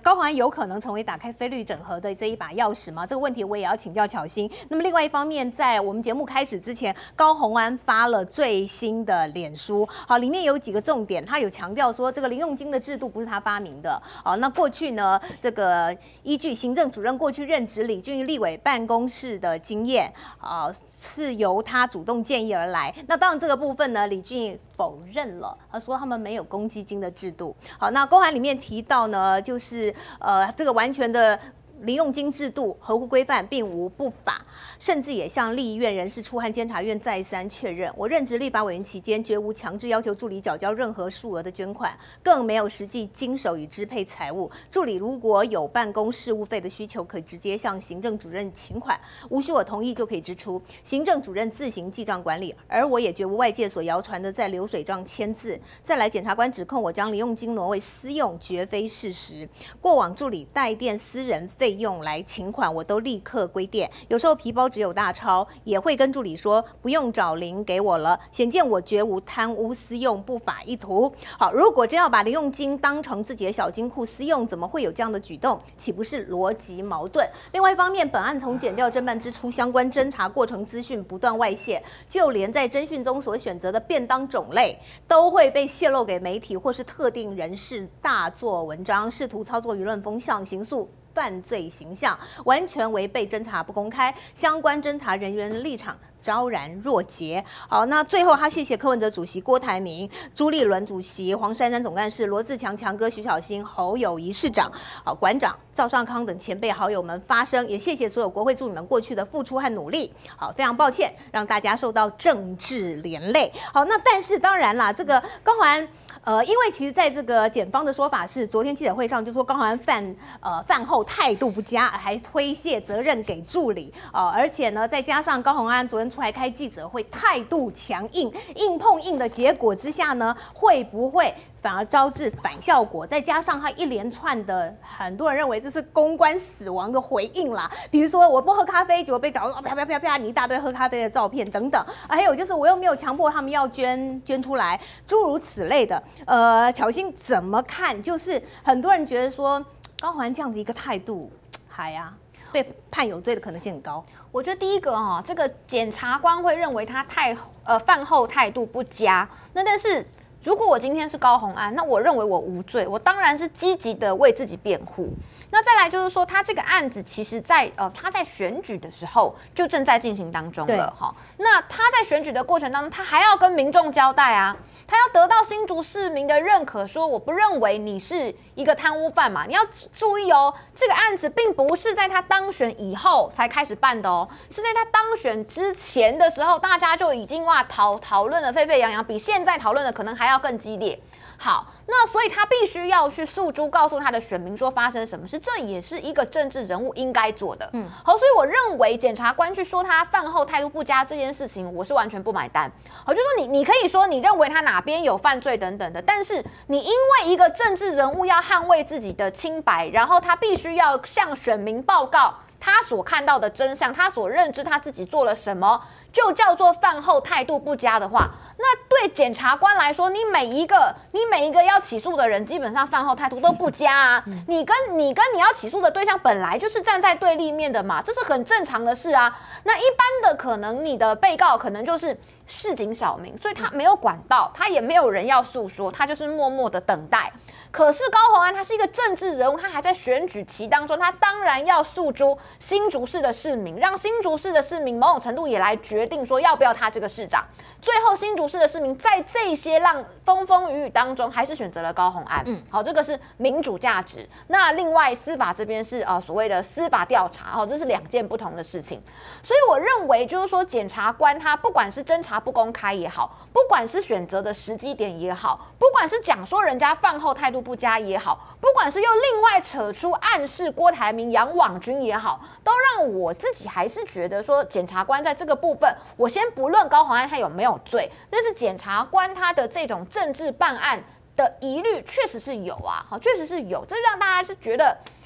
高虹安有可能成为打开非律整合的这一把钥匙吗？这个问题我也要请教巧芯。那么另外一方面，在我们节目开始之前，高虹安发了最新的脸书，好，里面有几个重点，他有强调说这个零用金的制度不是他发明的，那过去呢，这个依据行政主任过去任职李俊毅立委办公室的经验，是由他主动建议而来。那当然这个部分呢，李俊毅否认了，他说他们没有公积金的制度。好，那公函里面提到呢，就是这个完全的零用金制度合乎规范，并无不法，甚至也向立医院人事处和监察院再三确认，我任职立法委员期间，绝无强制要求助理缴交任何数额的捐款，更没有实际经手与支配财物。助理如果有办公事务费的需求，可以直接向行政主任请款，无需我同意就可以支出，行政主任自行记账管理。而我也绝无外界所谣传的在流水账签字。再来，检察官指控我将零用金挪为私用，绝非事实。过往助理代垫私人费用来请款，我都立刻归垫。有时候皮包只有大钞，也会跟助理说不用找零给我了，显见我绝无贪污私用不法意图。好，如果真要把零用金当成自己的小金库私用，怎么会有这样的举动？岂不是逻辑矛盾？另外一方面，本案从检调侦办之初，相关侦查过程资讯不断外泄，就连在侦讯中所选择的便当种类，都会被泄露给媒体或是特定人士大做文章，试图操作舆论风向，形塑犯罪形象，完全违背侦查不公开，相关侦查人员的立场昭然若揭。好，那最后他谢谢柯文哲主席郭台铭、朱立伦主席、黄珊珊总干事、罗志强强哥、徐小新、侯友宜市长、馆长赵尚康等前辈好友们发声，也谢谢所有国会助理们过去的付出和努力。好，非常抱歉让大家受到政治连累。好，那但是当然啦，这个高虹安。因为其实在这个检方的说法是，昨天记者会上就说高虹安饭后态度不佳，还推卸责任给助理，而且呢，再加上高虹安昨天出来开记者会，态度强硬，硬碰硬的结果之下呢，会不会反而招致反效果？再加上他一连串的，很多人认为这是公关死亡的回应啦，比如说我不喝咖啡，结果被找到啪啪啪啪，你一大堆喝咖啡的照片等等，还有就是我又没有强迫他们要捐出来，诸如此类的。巧芯怎么看？就是很多人觉得说高虹安这样的一个态度，被判有罪的可能性很高。 我觉得第一个这个检察官会认为他饭后态度不佳，但是如果我今天是高虹安，那我认为我无罪，我当然是积极的为自己辩护。那再来就是说，他这个案子其实他在选举的时候就正在进行当中了哈。那他在选举的过程当中，他还要跟民众交代啊，他要得到新竹市民的认可，说我不认为你是一个贪污犯嘛。你要注意哦，这个案子并不是在他当选以后才开始办的哦，是在他当选之前的时候，大家就已经讨论的沸沸扬扬，比现在讨论的可能还要更激烈。好，那所以他必须要去诉诸告诉他的选民说发生什么事，这也是一个政治人物应该做的。好，所以我认为检察官去说他饭后态度不佳这件事情，我是完全不买单。好，就说你可以说你认为他哪边有犯罪等等的，但是你因为一个政治人物要捍卫自己的清白，然后他必须要向选民报告他所看到的真相，他所认知他自己做了什么，就叫做饭后态度不佳的话，那对检察官来说，你每一个要起诉的人，基本上饭后态度都不佳啊。你跟你要起诉的对象本来就是站在对立面的嘛，这是很正常的事啊。那一般的可能你的被告可能就是市井小民，所以他没有管到，他也没有人要诉说，他就是默默的等待。可是高虹安他是一个政治人物，他还在选举期当中，他当然要诉诸新竹市的市民，让新竹市的市民某种程度也来决定说要不要他这个市长。最后新竹市的市民在这些风风雨雨当中，还是选择了高虹安。好，这个是民主价值。那另外司法这边是所谓的司法调查，这是两件不同的事情。所以我认为就是说，检察官他不管是侦查不公开也好，不管是选择的时机点也好，不管是讲说人家饭后态度不佳也好，不管是又另外扯出暗示郭台铭养网军也好，都让我自己还是觉得说，检察官在这个部分，我先不论高虹安他有没有罪，但是检察官他的这种政治办案的疑虑确实是有啊，确实是有，这让大家是觉得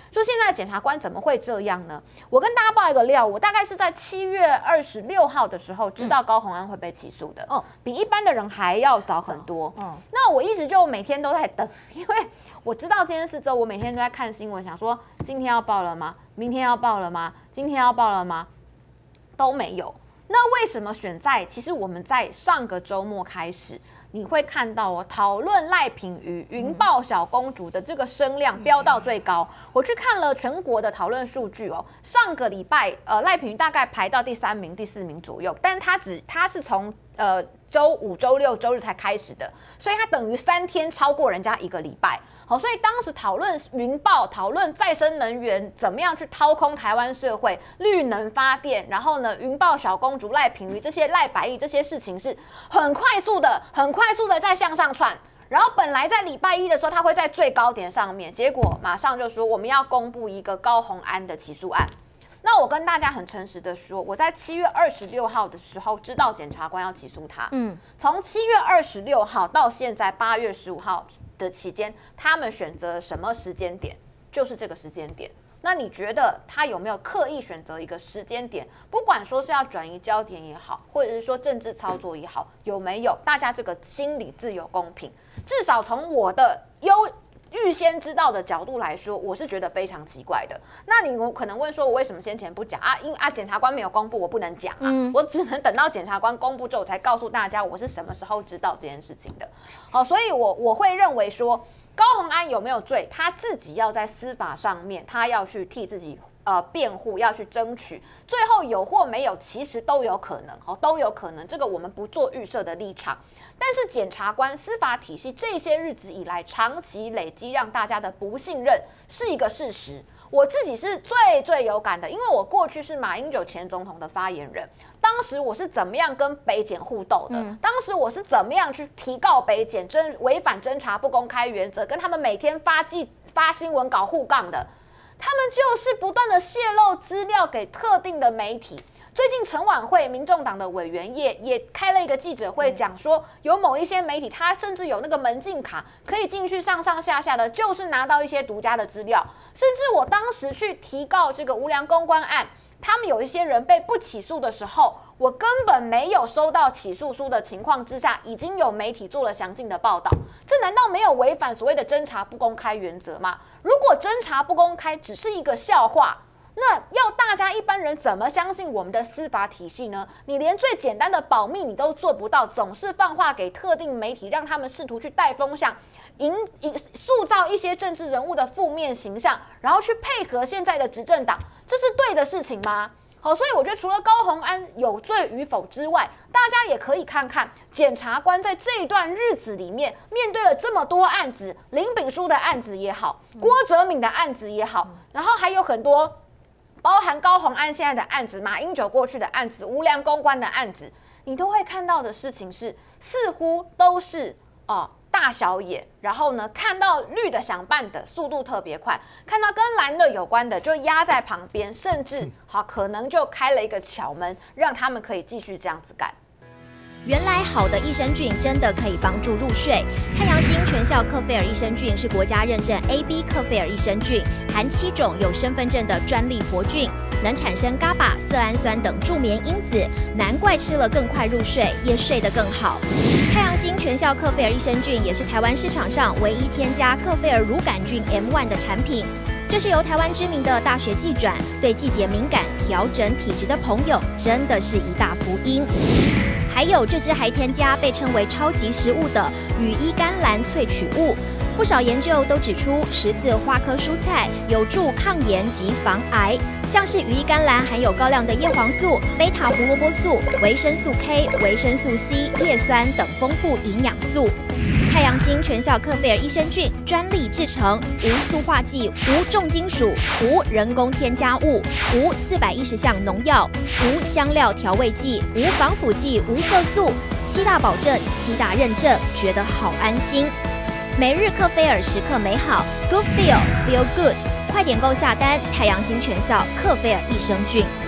说现在检察官怎么会这样呢？我跟大家爆一个料，我大概是在7月26号的时候知道高虹安会被起诉的，比一般的人还要早很多。那我一直就每天都在等，因为我知道这件事之后，我每天都在看新闻，想说今天要报了吗？明天要报了吗？今天要报了吗？都没有。那为什么选在？其实我们在上个周末开始，你会看到讨论赖品妤云豹小公主的这个声量飙到最高。我去看了全国的讨论数据上个礼拜赖品妤大概排到第3名、第4名左右，但他是从周5、周6、周日才开始的，所以它等于3天超过人家1个礼拜。好，所以当时讨论云豹、讨论再生能源怎么样去掏空台湾社会、绿能发电，然后呢，云豹小公主赖品妤这些赖百亿这些事情是很快速的在向上窜。然后本来在礼拜1的时候，它会在最高点上面，结果马上就说我们要公布一个高虹安的起诉案。那我跟大家很诚实的说，我在7月26号的时候知道检察官要起诉他。从7月26号到现在8月15号的期间，他们选择什么时间点？就是这个时间点。那你觉得他有没有刻意选择一个时间点？不管说是要转移焦点也好，或者是说政治操作也好，有没有？大家这个心理自由公平，至少从我的预先知道的角度来说，我是觉得非常奇怪的。那你可能问说，我为什么先前不讲啊？检察官没有公布，我不能讲啊，我只能等到检察官公布之后，才告诉大家我是什么时候知道这件事情的。好，所以我会认为说，高虹安有没有罪，他自己要在司法上面，他要去替自己辩护，要去争取，最后有或没有，其实都有可能，都有可能。这个我们不做预设的立场。但是检察官司法体系这些日子以来长期累积让大家的不信任是一个事实。我自己是最有感的，因为我过去是马英九前总统的发言人，当时我是怎么样跟北检互斗的，当时我是怎么样去提告北检违反侦查不公开原则，跟他们每天发新闻稿互杠的，他们就是不断的泄露资料给特定的媒体。最近陈婉慧民众党的委员也开了一个记者会，讲说有某一些媒体，他甚至有那个门禁卡，可以进去上下的，就是拿到一些独家的资料。甚至我当时去提告这个无良公关案，他们有一些人被不起诉的时候，我根本没有收到起诉书的情况之下，已经有媒体做了详尽的报道，这难道没有违反所谓的侦查不公开原则吗？如果侦查不公开只是一个笑话，那要大家一般人怎么相信我们的司法体系呢？你连最简单的保密你都做不到，总是放话给特定媒体，让他们试图去带风向，塑造一些政治人物的负面形象，然后去配合现在的执政党，这是对的事情吗？好，所以我觉得除了高虹安有罪与否之外，大家也可以看看检察官在这一段日子里面面对了这么多案子，林秉书的案子也好，郭哲敏的案子也好，然后还有很多包含高虹安现在的案子，马英九过去的案子，无良公关的案子，你都会看到的事情是，似乎都是大小眼，然后呢，看到绿的想办的速度特别快，看到跟蓝的有关的就压在旁边，甚至可能就开了一个巧门，让他们可以继续这样子干。 原来好的益生菌真的可以帮助入睡。太阳星全效克菲尔益生菌是国家认证 AB 克菲尔益生菌，含7种有身份证的专利活菌，能产生GABA、色氨酸等助眠因子，难怪吃了更快入睡，也睡得更好。太阳星全效克菲尔益生菌也是台湾市场上唯一添加克菲尔乳杆菌 M1 的产品。这是由台湾知名的大学季转，对季节敏感、调整体质的朋友，真的是一大福音。还有这支还添加被称为超级食物的羽衣甘蓝萃取物，不少研究都指出，十字花科蔬菜有助抗炎及防癌，像是羽衣甘蓝含有高量的叶黄素、贝塔胡萝卜素、维生素 K、维生素 C、叶酸等丰富营养素。太阳星全效克菲尔益生菌专利制成，无塑化剂、无重金属、无人工添加物、无410项农药、无香料调味剂、无防腐剂、无色素，7大保证、7大认证，觉得好安心。每日克菲尔时刻美好 ，Good Feel Feel Good， 快点购下单！太阳星全效克菲尔益生菌。